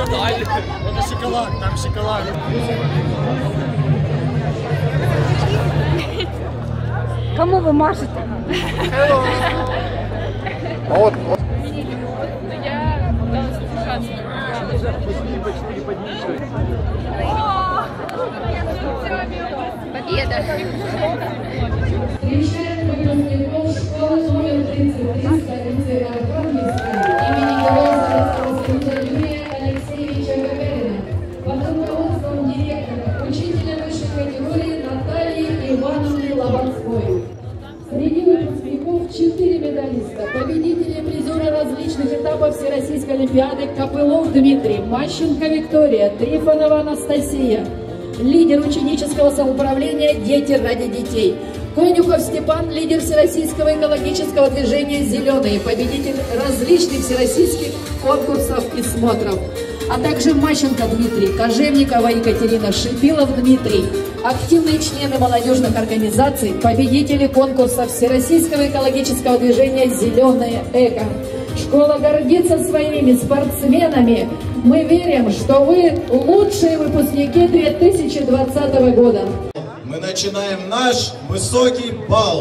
Это шоколад, там шоколад. Кому вы машете? Вот. Я пыталась победа! Встречаем выпускников школы номер 33 столицы Архангельска имени Героя Советского Союза Юрия Алексеевича Гагарина под руководством директора, учителя высшей категории Натальи Ивановны Лободской. Среди выпускников 4 медалиста, победители, призеры различных этапов Всероссийской Олимпиады: Копылов Дмитрий, Мащенко Виктория, Трифонова Анастасия, лидер ученического самоуправления «Дети ради детей», Конюхов Степан, лидер Всероссийского экологического движения «Зеленые», победитель различных всероссийских конкурсов и смотров, а также Мащенко Дмитрий, Кожевникова Екатерина, Шипилов Дмитрий, активные члены молодежных организаций, победители конкурсов Всероссийского экологического движения «Зеленое эко». Школа гордится своими спортсменами. Мы верим, что вы лучшие выпускники 2020 года. Мы начинаем наш высокий бал.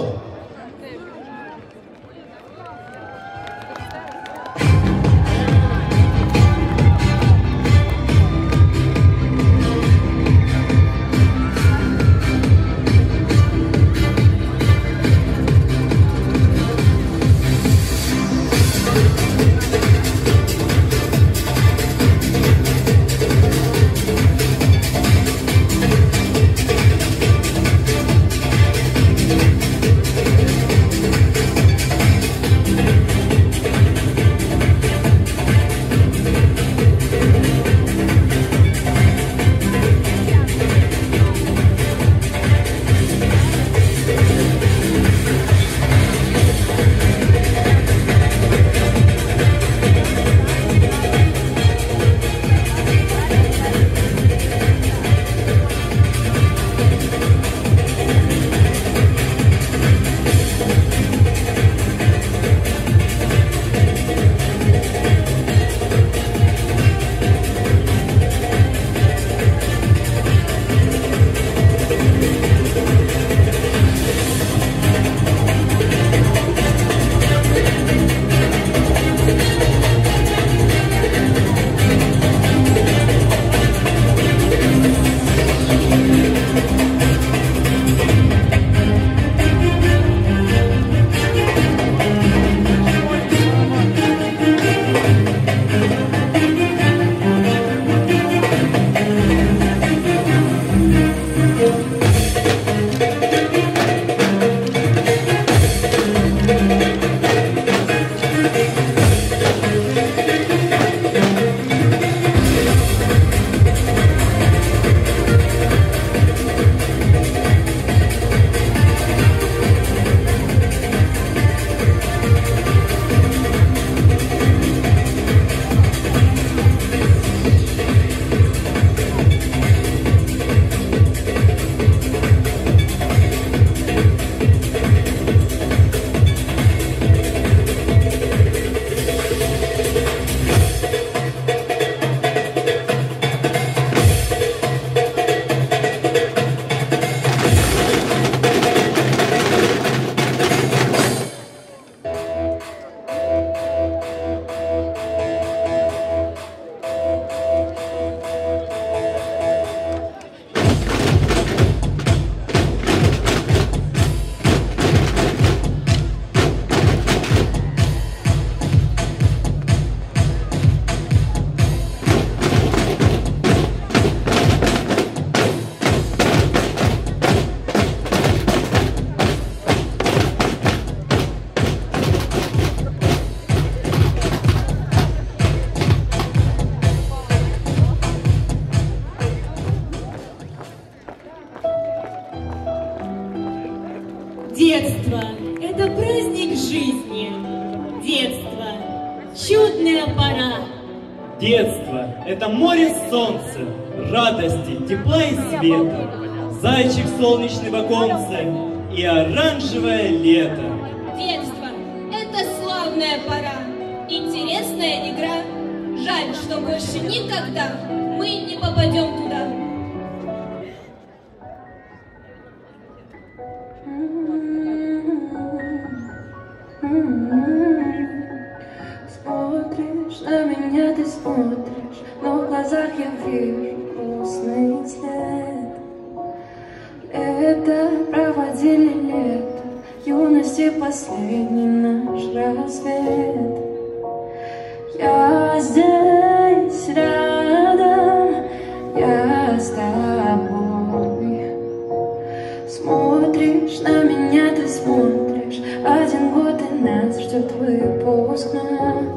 Детство – это праздник жизни. Детство – чудная пора. Детство – это море солнца, радости, тепла и света, зайчик солнечный в оконце и оранжевое лето. Детство – это славная пора, интересная игра, Жаль, что больше никогда мы не попадем туда. Смотришь на меня, ты смотришь, но в глазах я вижу грустный цвет. Это проводили лето, юности последний наш рассвет. Я здесь рядом, я с тобой. Смотришь на меня, ты смотришь, 1 год и нас ждет выпускной.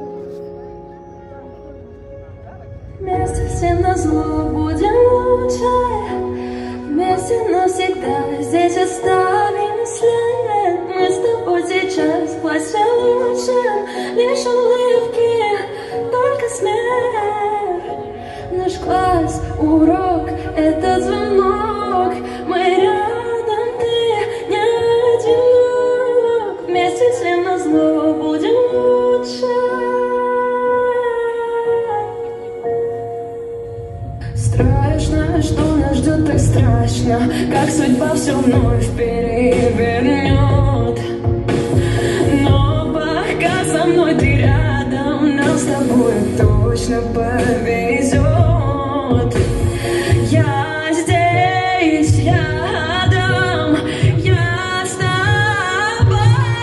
Вместе все назло будем лучше, вместе навсегда здесь оставим след. Мы с тобой сейчас в классе лучше, лишь улыбки, только смех. Наш класс, урок, это звонок. Мы рядом, ты не одинок. Вместе всем назло будем лучше. Страшно, что нас ждет так страшно, как судьба все вновь перевернет. Но пока со мной ты рядом, нам с тобой точно повезет. Я здесь рядом, я с тобой.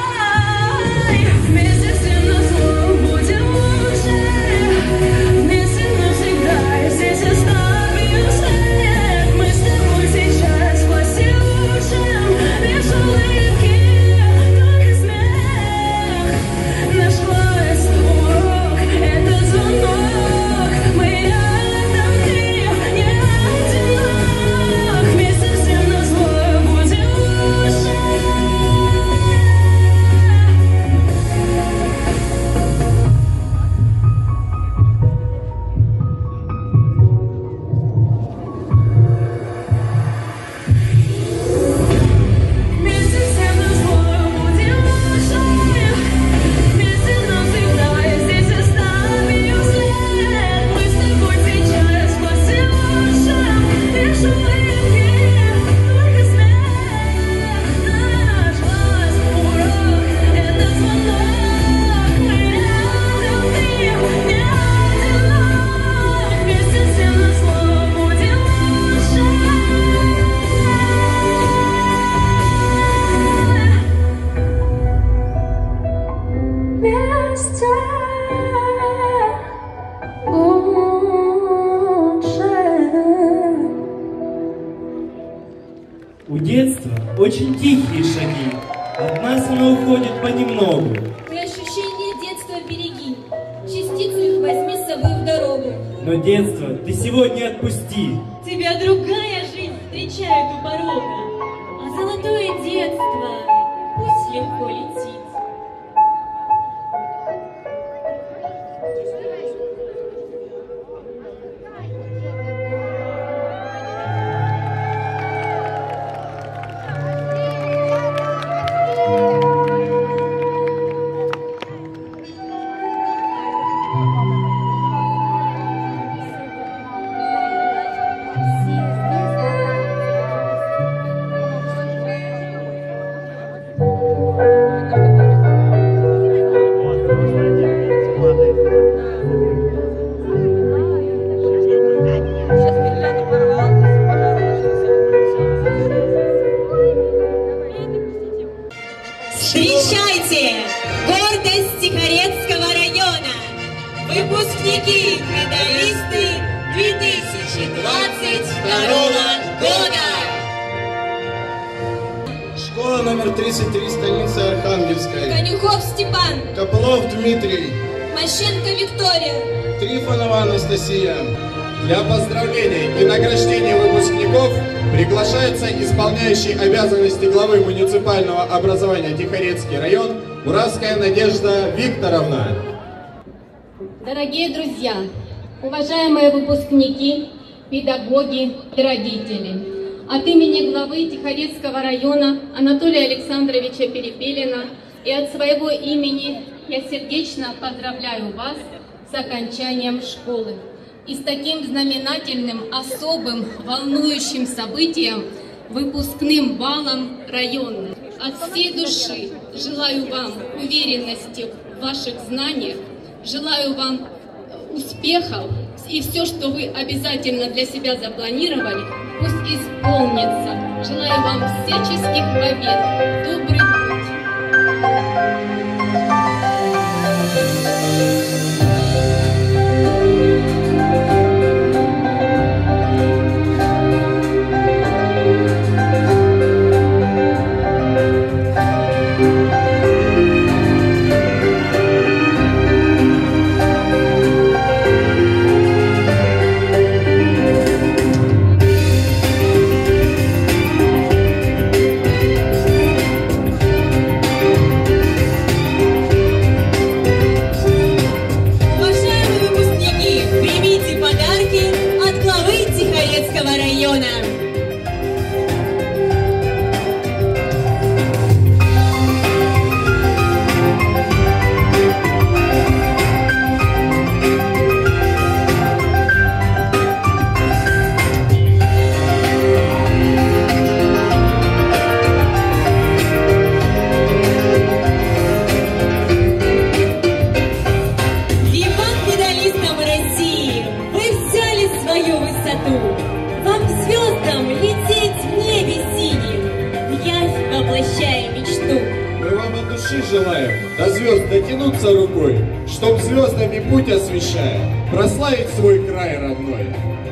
Вместе всем назло будем лучше, вместе навсегда я здесь оставим след. Мы с тобой сейчас в классе лучшем, лишь улыбки, только смех. Наш класс, урок, это звонок. Мы рядом, ты не одинок. Вместе всем назло будем лучше. Вместе всем назло будем лучше, вместе навсегда я здесь оставим след. Мы с тобой сейчас в классе лучшем, лишь улыбки, только смех. Наш класс, урок, это звонок. Мы рядом, ты не одинок. Вместе всем назло будем лучше. Вместе лучше. У детства очень тихие шаги, от нас оно уходит понемногу. Ты ощущение детства береги, частицу их возьми с собой в дорогу. Но детство ты сегодня отпусти. Тебя другая жизнь встречает у порога, а золотое детство пусть легко летит. Встречайте! Гордость Тихорецкого района! Выпускники, медалисты 2022 года! Школа номер 33, станица Архангельская. Конюхов Степан, Копылов Дмитрий. Мощенко Виктория, Трифонова Анастасия. Для поздравления и награждения выпускников приглашается исполняющий обязанности главы муниципального образования Тихорецкий район Уразская Надежда Викторовна. Дорогие друзья, уважаемые выпускники, педагоги и родители, от имени главы Тихорецкого района Анатолия Александровича Перепелина и от своего имени я сердечно поздравляю вас с окончанием школы. И с таким знаменательным, особым, волнующим событием, выпускным балом районным. От всей души желаю вам уверенности в ваших знаниях, желаю вам успехов, и все, что вы обязательно для себя запланировали, пусть исполнится. Желаю вам всяческих побед. Добрый путь! Желаем до звезд дотянуться рукой, чтоб звездами путь освещая, прославить свой край родной.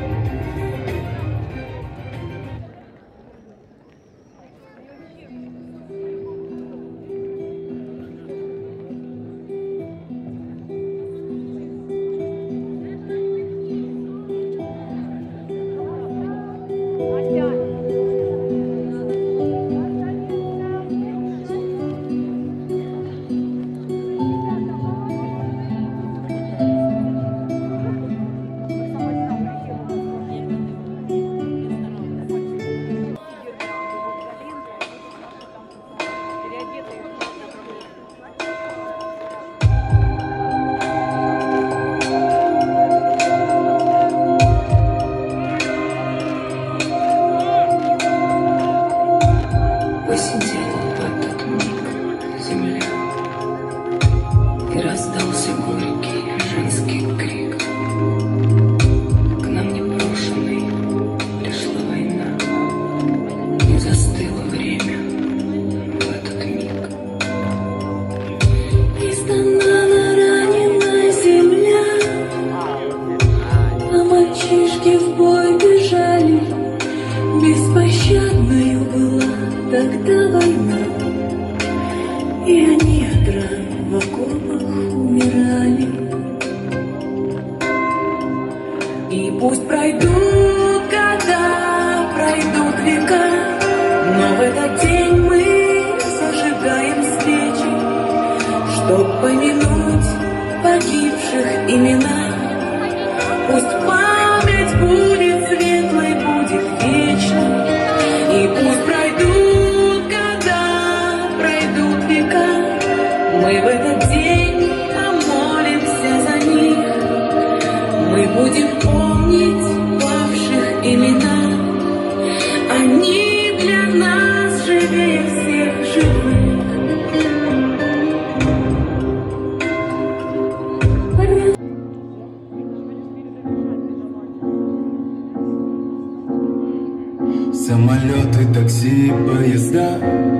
Самолеты, такси, поезда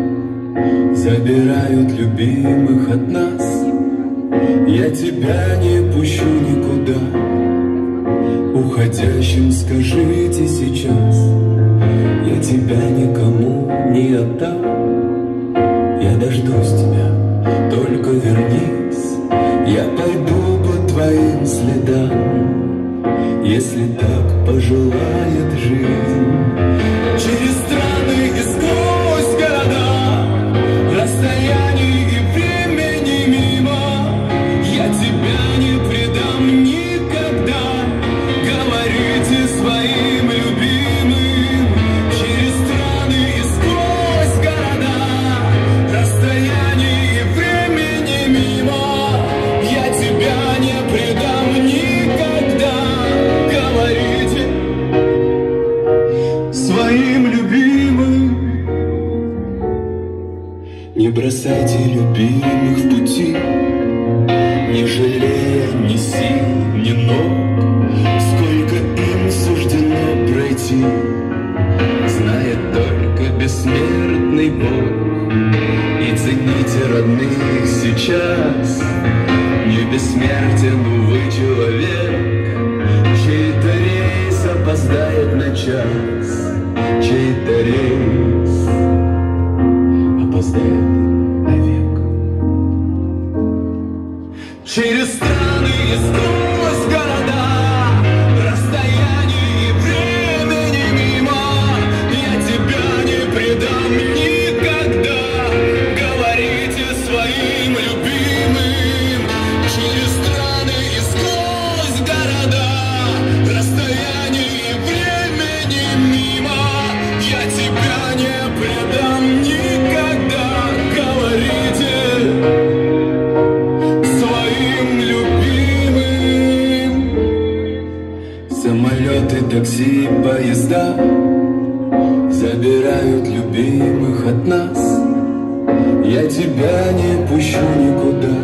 забирают любимых от нас. Я тебя не пущу никуда. Уходящим скажите сейчас, я тебя никому не отдам. Я дождусь тебя, только вернись. Я пойду по твоим следам, если так пожелает жизнь. Через страны и сквозь города, расстояний и времени мимо, я тебя не предам никогда. Говорите своим любимым. Через страны и сквозь города, расстояний и времени мимо, я тебя не предам не жалея ни сил, ни ног, сколько им суждено пройти, знает только бессмертный Бог. И цените родных сейчас, не бессмертен, увы, человек, чей-то рейс опоздает на час, чей-то рейс опоздает на век. Через страны и сквозь города, расстояние и времени мимо, я тебя не предам никогда. Говорите своим любимым. Через страны и сквозь города, расстояние и времени мимо, я тебя не предам никогда. Говорите своим любимым. Самолеты, такси, поезда забирают любимых от нас. Я тебя не пущу никуда.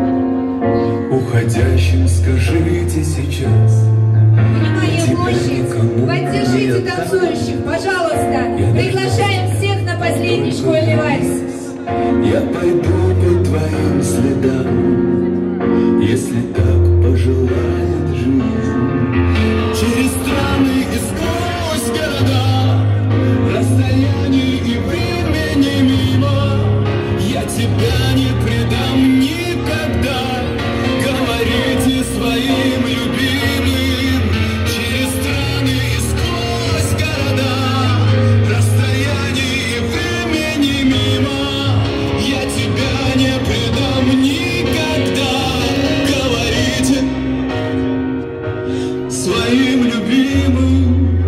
Уходящим скажите сейчас. Внимание, площадь! Поддержите танцующих, пожалуйста! Приглашаем всех на последний школьный вальс! Я пойду по твоим следам, если так пожелает жизнь. Через страны и сквозь города, расстояние и времени мимо, я тебя не предам никогда. Говорите своим любимым. Через страны и сквозь города, расстояние и времени мимо, я тебя не предам никогда. Говорите своим любимым.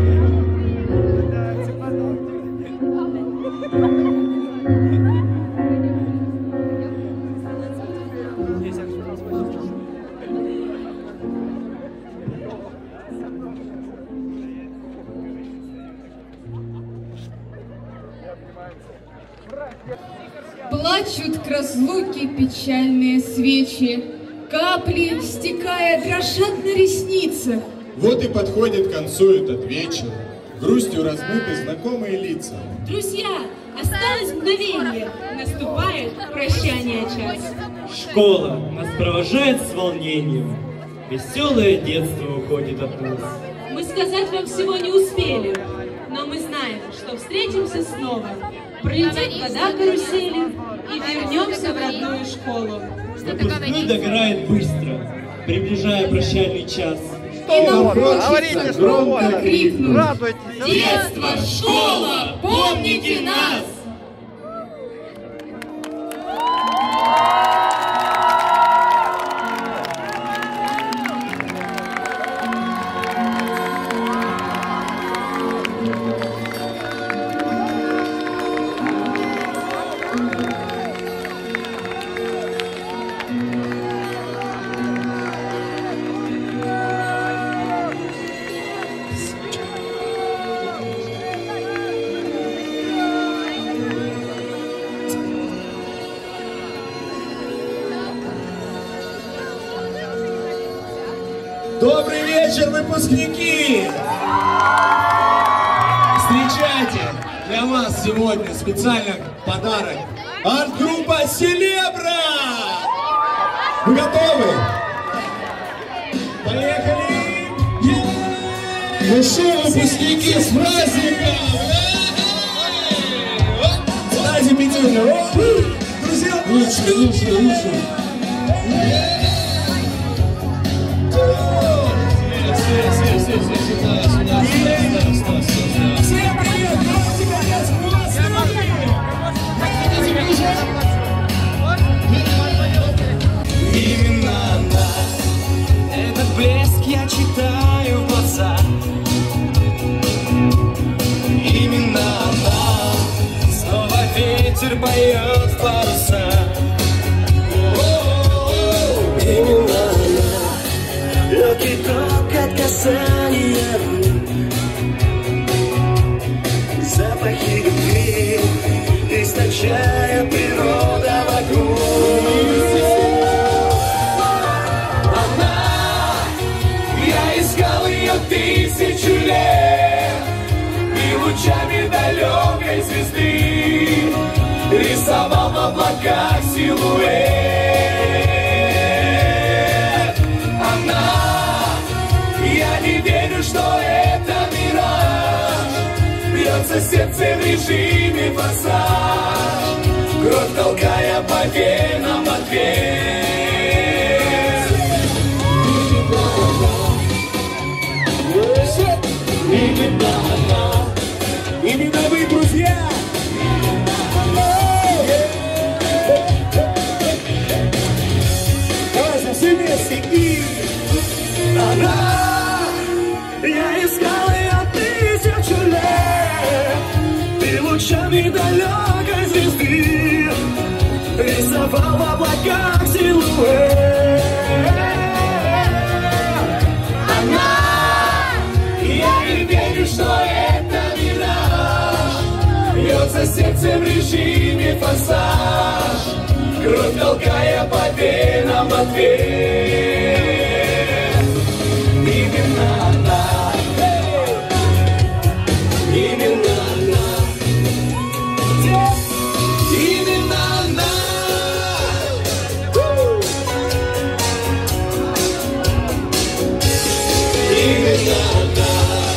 Плачут к разлуке печальные свечи, капли, стекая, дрожат на ресницах. Вот и подходит к концу этот вечер, грустью размыты знакомые лица. Друзья, осталось мгновение, наступает прощание час. Школа нас провожает с волнением, веселое детство уходит от нас. Мы сказать вам всего не успели, но мы знаем, что встретимся снова. Пролетит вода карусели и вернемся в родную школу. Выпускной догорает быстро, приближая прощальный час. И нам Говорите, что громко крикнуть: радуйтесь! детство, школа, помните нас! Добрый вечер, выпускники! Встречайте, для вас сегодня специально подарок. Арт-группа «Селебра». Вы готовы? Поехали! Ну что, выпускники, с праздником! Давайте пятерка! Друзья, лучше! Всем привет! Давайте конец Именно она, этот блеск я читаю в глазах. Именно она, снова ветер поет в паруса. Именно она, легкий ток от касания рук, запахи любви, источая природа вокруг. звезды, рисовал в облаках силуэт. Она, я не верю, что это мираж, бьется сердце в режиме форсаж, кровь толкая по венам ответ. Именно она, именно вы, друзья. Давайте все вместе и она. Я искал ее 1000 лет, и лучами далекой звезды рисовал в облаках силуэт. Она, я не верю, что это мираж, бьется сердце в режиме форсаж, кровь толкая по венам ответ. Именно она, именно она, именно она. Именно она.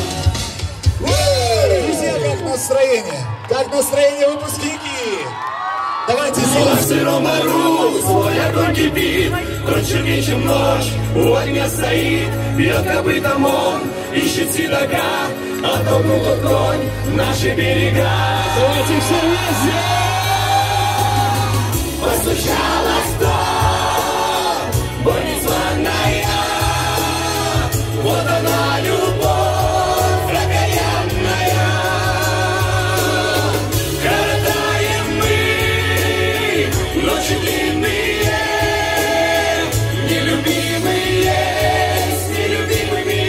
Друзья, как настроение? Как настроение, выпускники? Давайте В сыром бару свой огонь кипит, тот чернее, чем ночь, у огня стоит, бьет копытом он, ищет седока, оттолкнул тот конь наши берега. Давайте все вместе! Постучалась в дом, боль незваная, вот она любовь окаянная. Коротаем мы ночи длинные, нелюбимые с нелюбимыми.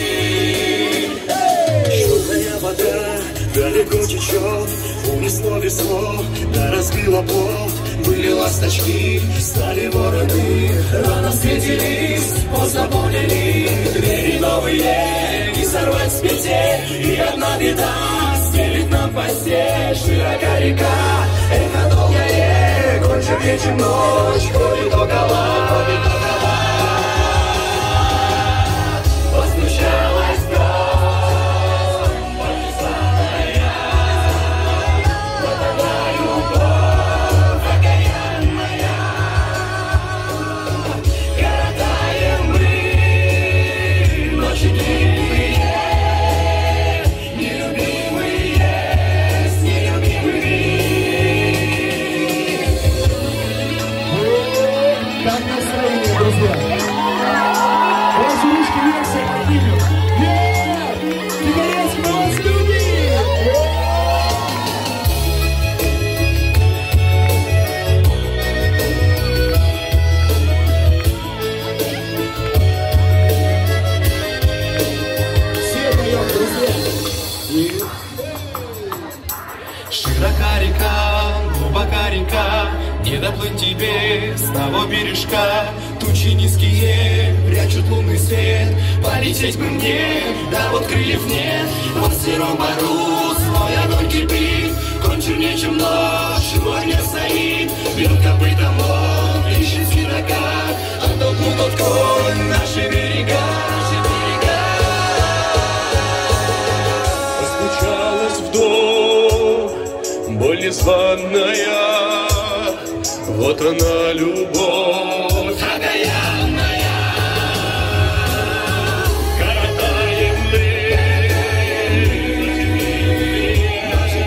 Черная вода далеко течет, унесло весло, да разбило плот. Были ласточки, стали вороны, рано встретились, поздно поняли. Двери новые, не сорвать с петель, и одна беда стелит нам постель. Широка река, эхо долгое, конче вечер ночь, ходит около. Постучалась в дом, боль незваная, вот она любовь окаянная. Коротаем мы ночи длинные, нелюбимые с нелюбимыми. Как настроение, друзья? Ваши ручки вверх все поднимем. Тихорецк, мы вас любим! Все поем, друзья! Широка река, глубока река, не доплыть тебе с того бережка. Тучи низкие прячут лунный свет, полететь бы мне, да вот крыльев нет. Вот в сером бару свой огонь кипит, конь чернее, чем ночь, у огня стоит, бьет копытом он, ищет седока, оттолкнул тот конь наши берега. Постучалась в дом боль незваная, вот она любовь окаянная. Коротаем мы ночи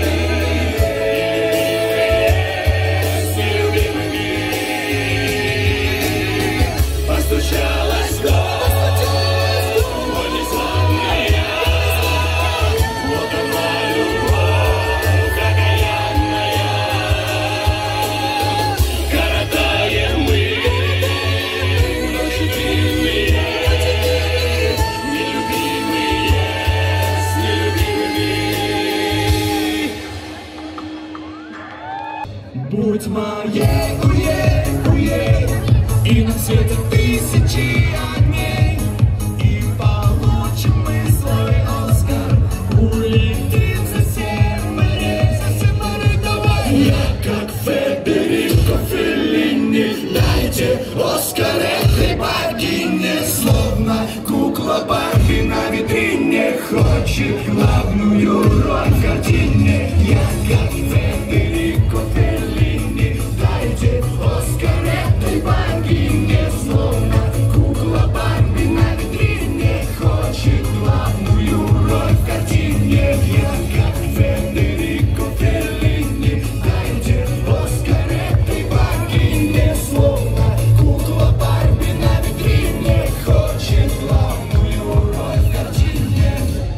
с нелюбимыми. Постучалась в дом, боль незваная, вот она любовь окаянная. Коротаем мы ночи длинные, нелюбимые с нелюбимыми. Будь моей, и на свете 1000 огней, и получим мы свой Оскар. Улетим за 7 морей, за 7 богиня, словно кукла Барби на витрине, хочет главную роль в картине. Я как Федерико Феллини, дайте Оскар этой богине, словно кукла Барби на витрине, хочет главную роль в картине. Я как Федерико Феллини, дайте Оскар этой богине, словно кукла Барби на витрине, хочет главную роль в картине.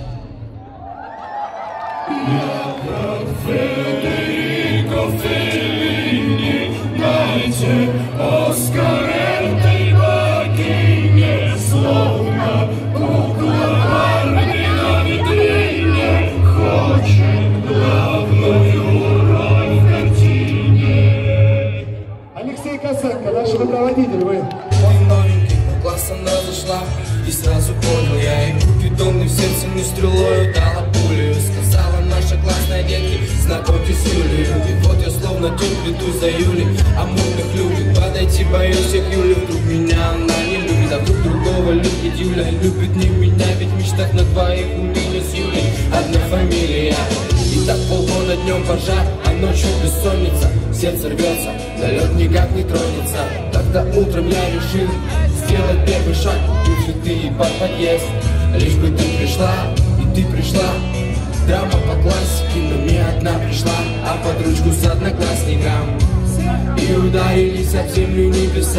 Я как Федерико Феллини, дайте Оскар этой богине, словно кукла Барби на витрине, хочет главную роль в картине. Алексей Косенко, наш руководитель, вы. Он новенький, в класс она зашла, и сразу понял я, и купидонный в сердце мне стрелою дала пулю. Сказала наша классная детки, знакомьтесь с Юлей. И вот я словно тюль плету за Юлей, а модных любит, подойти боюсь всех Юли. Вдруг меня она не любит, а вдруг другого любит Юля. Любит не меня, ведь в мечтах на двоих у меня с Юлей одна фамилия. И так полгода днем пожар, а ночью бессонница, сердце рвется, на лед никак не тронется. Тогда утром я решил сделать первый шаг, купить цветы и под подъезд. Лишь бы ты пришла, и ты пришла. Драма по классике, но не одна пришла, а под ручку с одноклассником. И ударились об землю небеса.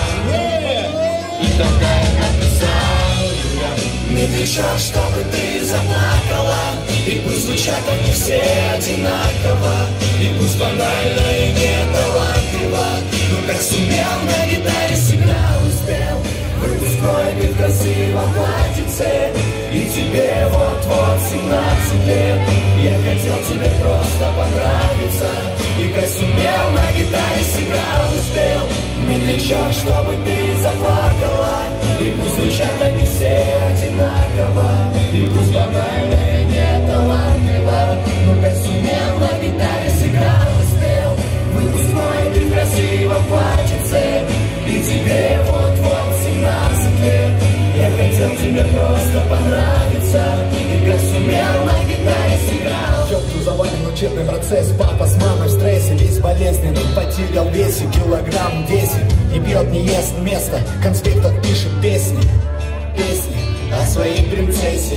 И тогда я написал: Юля, не кричал, чтобы ты заплакала. И пусть звучат они все одинаково, и пусть банально и не талантливо, но как сумел на гитаре сыграл и спел. Выпускной ты в красивом платьице, и тебе вот-вот 17 лет. Я хотел тебе просто понравиться, и как сумел на гитаре сыграл и спел. Не кричал, чтобы ты заплакала, и пусть звучат они все одинаково, и пусть банально и не талантливо, но как сумел на гитаре сыграл и спел. Выпускной ты в красивом платьице, и тебе вот-вот 17 лет. Я хотел тебе просто понравиться, и как сумел на гитаре сыграл. Тетку завален учебный процесс, папа с мамой в стрессе, весь болезненный, потерял весе, килограмм 10. Не пьет, не ест место, конспектор пишет песни, песни о своей принцессе.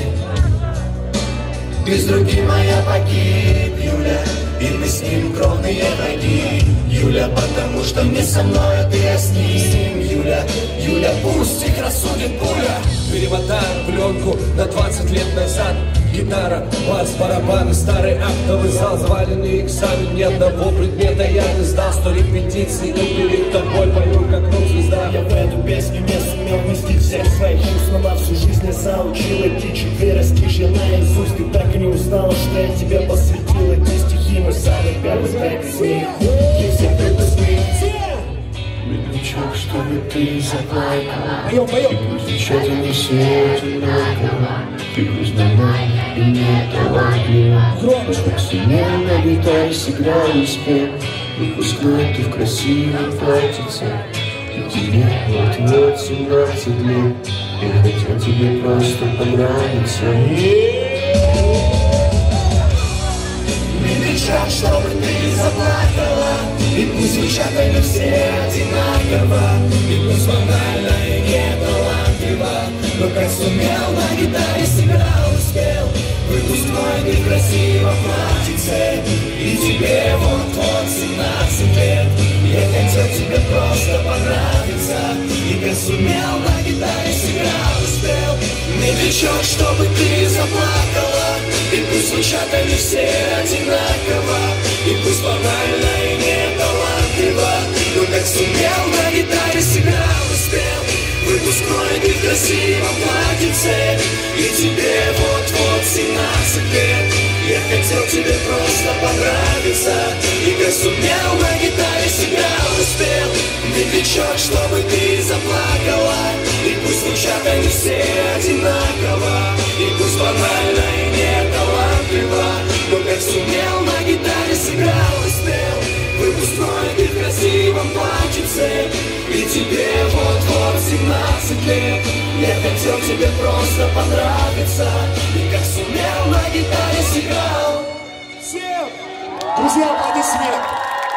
Без руки моя погиб, Юля, и мы с ним кровные враги. Юля, потому что не со мной, а ты с ним. Юля, Юля, пусть их рассудит пуля. Перемотаем пленку на 20 лет назад. Гитара, бас, барабаны, старый актовый зал, заваленный экзамен, ни одного предмета я не сдал. 100 репетиций, и перед тобой пою как рок-звезда. Я в эту песню не сумел вместить всех своих чувств, но на всю жизнь я заучил эти 4 стишья наизусть. Ты так и не узнала, что я тебе посвятил эти стихи. Мой самый первый трек из них, и все выпускные. Медлячок, чтобы ты заплакала. Поем, поем. И пусть звучат они все одинаково, и пусть банально и не талантливо. Как сумел на гитаре сыграл и спел. Выпускной ты в красивом платьице, и тебе вот-вот 17 лет. Я хотел тебе просто понравиться. Медлячок, чтобы ты заплакала, и пусть звучат они все одинаково, и пусть банально и не талантливо, но как сумел на гитаре сыграл и спел. Выпускной ты в красивом платьице, и тебе вот-вот 17 лет. Я хотел тебе просто понравиться, и как сумел на гитаре сыграл и спел. Медлячок, чтобы ты заплакала, и пусть звучат они все одинаково, и пусть банально и не талантливо, но как сумел на гитаре сыграл и спел. Выпускной ты в красивом платьице, и тебе вот-вот 17 лет. Я хотел тебе просто понравиться, и как сумел на гитаре сыграл и спел. Медлячок, чтобы ты заплакала, и пусть звучат они все одинаково, и пусть банально и не талантливо, но как сумел на гитаре сыграл и спел. Выпускной ты в красивом платьице, И тебе вот-вот 17 лет. Я хотел тебе просто понравиться, и как сумел на гитаре сыграл. Всем, друзья, аплодисменты.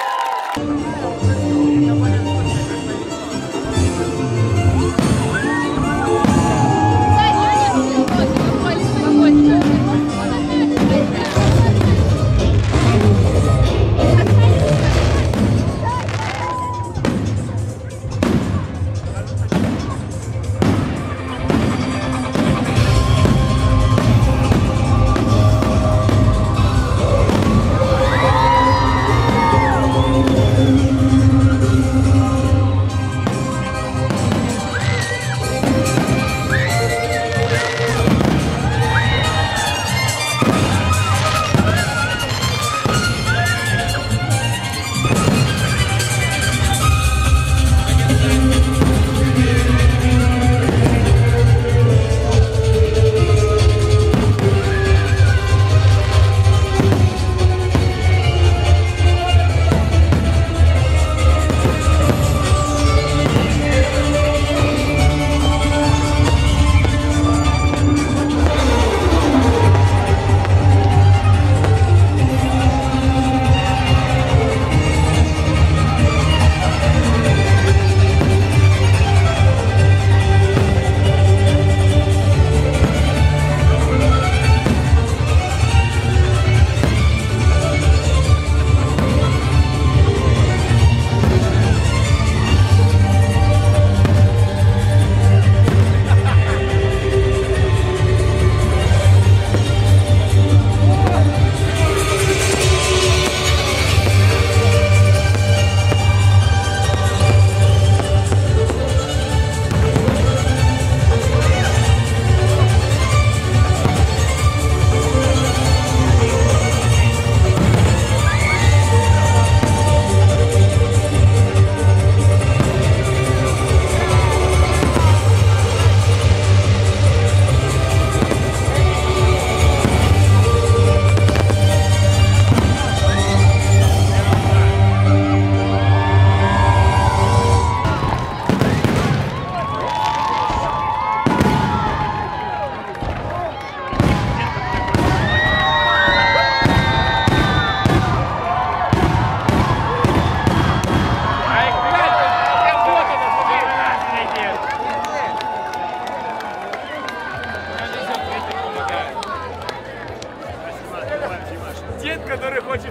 Дед, который хочет...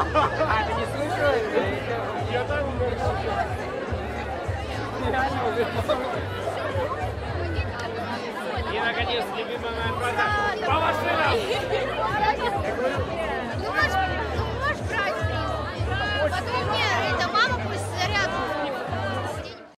А, ты не слышал? Я там умер. Реально умер. И, наконец, любимая моя фраза. По машинам!